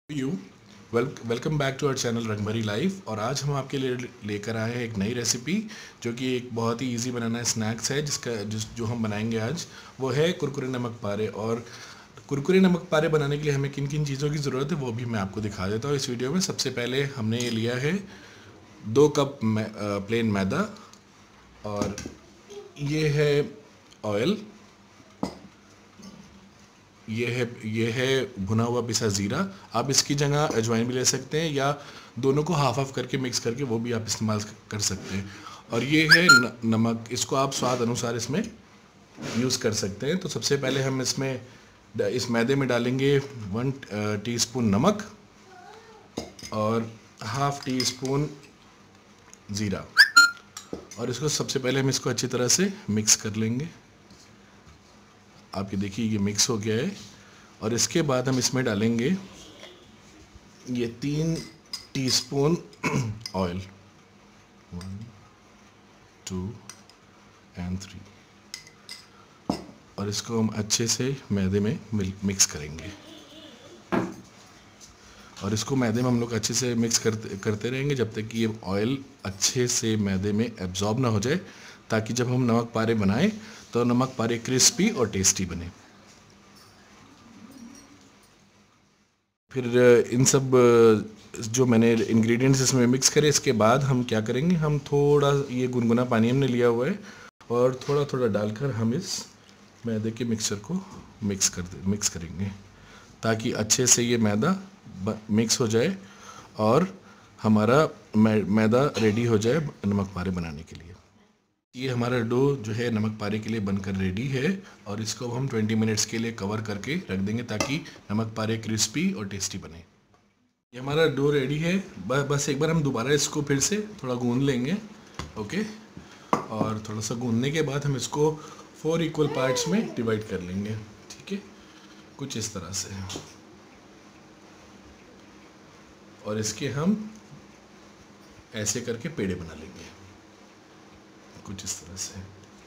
You welcome back to our channel Rangbhari life. और आज हम आपके लिए लेकर आए हैं एक नई रेसिपी जो कि एक बहुत ही इजी बनाना स्नैक्स है जो हम बनाएंगे आज। वो है कुरकुरे नमक पारे। और कुरकुरे नमक पारे बनाने के लिए हमें किन किन चीज़ों की ज़रूरत है वो भी मैं आपको दिखा देता हूँ इस वीडियो में। सबसे पहले हमने ये लिया है 2 कप प्लेन मैदा, और ये है ऑयल, ये है भुना हुआ पिसा ज़ीरा। आप इसकी जगह अजवाइन भी ले सकते हैं या दोनों को हाफ हाफ करके मिक्स करके वो भी आप इस्तेमाल कर सकते हैं। और ये है नमक, इसको आप स्वाद अनुसार इसमें यूज़ कर सकते हैं। तो सबसे पहले हम इस मैदे में डालेंगे 1 टीस्पून नमक और हाफ टी स्पून ज़ीरा, और इसको सबसे पहले हम इसको अच्छी तरह से मिक्स कर लेंगे। आप ये देखिए ये मिक्स हो गया है। और इसके बाद हम इसमें डालेंगे ये 3 टीस्पून ऑयल, 1 2 and 3, और इसको हम अच्छे से मैदे में मिक्स करेंगे। और इसको मैदे में हम लोग अच्छे से मिक्स करते रहेंगे जब तक कि ये ऑयल अच्छे से मैदे में एब्जॉर्ब ना हो जाए, ताकि जब हम नमक पारे बनाएं तो नमक पारे क्रिस्पी और टेस्टी बने। फिर इन सब जो मैंने इंग्रेडिएंट्स इसमें मिक्स करे, इसके बाद हम क्या करेंगे, हम थोड़ा ये गुनगुना पानी हमने लिया हुआ है और थोड़ा थोड़ा डालकर हम इस मैदे के मिक्सचर को मिक्स करेंगे, ताकि अच्छे से ये मैदा मिक्स हो जाए और हमारा मैदा रेडी हो जाए नमक पारे बनाने के लिए। ये हमारा डो जो है नमक पारे के लिए बनकर रेडी है, और इसको हम 20 मिनट्स के लिए कवर करके रख देंगे ताकि नमक पारे क्रिस्पी और टेस्टी बने। ये हमारा डो रेडी है। बस एक बार हम दोबारा इसको फिर से थोड़ा गूंद लेंगे। ओके, और थोड़ा सा गूंदने के बाद हम इसको 4 इक्वल पार्ट्स में डिवाइड कर लेंगे। ठीक है, कुछ इस तरह से, और इसके हम ऐसे करके पेड़े बना लेंगे कुछ इस तरह से।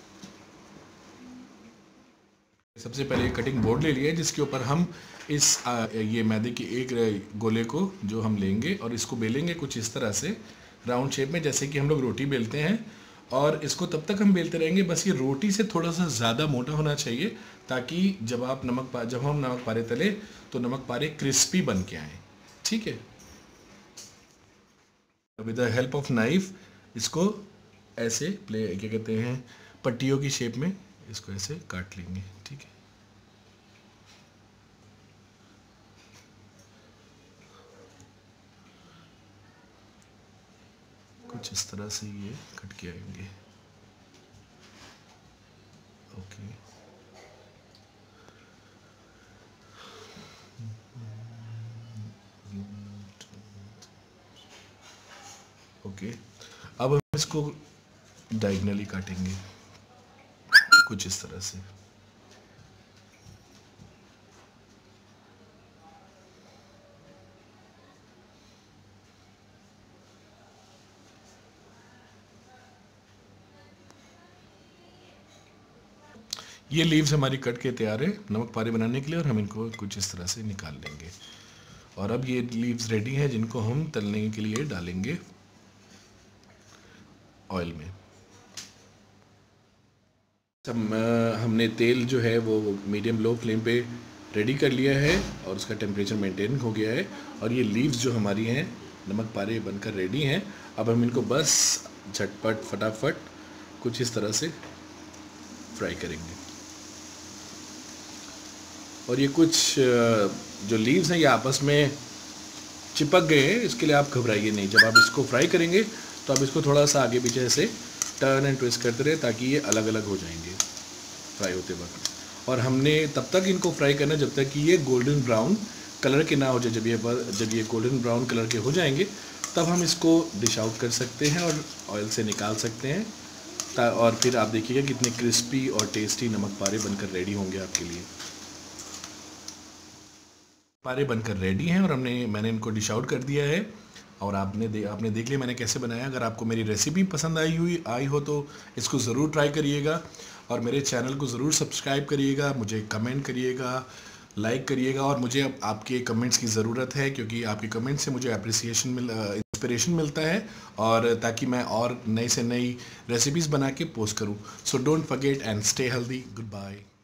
सबसे पहले कटिंग बोर्ड ले लिया है जिसके ऊपर हम ये मैदे की एक गोले को जो हम लेंगे और इसको बेलेंगे कुछ इस तरह से राउंड शेप में, जैसे कि हम लोग रोटी बेलते हैं। और इसको तब तक हम बेलते रहेंगे, बस ये रोटी से थोड़ा सा ज़्यादा मोटा होना चाहिए, ताकि जब हम नमक पारे तले तो नमक पारे क्रिस्पी बन के आए। ठीक है, with the help of knife इसको ऐसे क्या कहते हैं, पट्टियों की शेप में इसको ऐसे काट लेंगे। ठीक है, कुछ इस तरह से ये कट के आएंगे। ओके, ओके, अब हम इसको डायगनली काटेंगे कुछ इस तरह से। ये लीव्स हमारी कट के तैयार है नमक पारे बनाने के लिए, और हम इनको कुछ इस तरह से निकाल लेंगे। और अब ये लीव्स रेडी हैं जिनको हम तलने के लिए डालेंगे ऑयल में। हमने तेल जो है वो मीडियम लो फ्लेम पे रेडी कर लिया है और उसका टेम्परेचर मेंटेन हो गया है। और ये लीव्स जो हमारी हैं नमक पारे बनकर रेडी हैं। अब हम इनको बस झटपट फटाफट कुछ इस तरह से फ्राई करेंगे। और ये कुछ जो लीव्स हैं ये आपस में चिपक गए हैं, इसके लिए आप घबराइए नहीं। जब आप इसको फ्राई करेंगे तो आप इसको थोड़ा सा आगे पीछे से टर्न एंड ट्विस्ट करते रहे, ताकि ये अलग अलग हो जाएंगे फ्राई होते वक्त। और हमने तब तक इनको फ्राई करना जब तक कि ये गोल्डन ब्राउन कलर के ना हो जाए। जब ये गोल्डन ब्राउन कलर के हो जाएंगे तब हम इसको डिश आउट कर सकते हैं और ऑयल से निकाल सकते हैं। और फिर आप देखिएगा कितने क्रिस्पी और टेस्टी नमक पारे बनकर रेडी होंगे आपके लिए। पारे बनकर रेडी हैं और मैंने इनको डिश आउट कर दिया है। और आपने देख लिया मैंने कैसे बनाया। अगर आपको मेरी रेसिपी पसंद आई हो तो इसको ज़रूर ट्राई करिएगा, और मेरे चैनल को ज़रूर सब्सक्राइब करिएगा, मुझे कमेंट करिएगा, लाइक करिएगा और मुझे अब आपके कमेंट्स की ज़रूरत है, क्योंकि आपके कमेंट से मुझे अप्रिसिएशन इंस्पिरेशन मिलता है, और ताकि मैं और नई से नई रेसिपीज़ बना के पोस्ट करूँ। So don't forget and stay healthy. Good bye.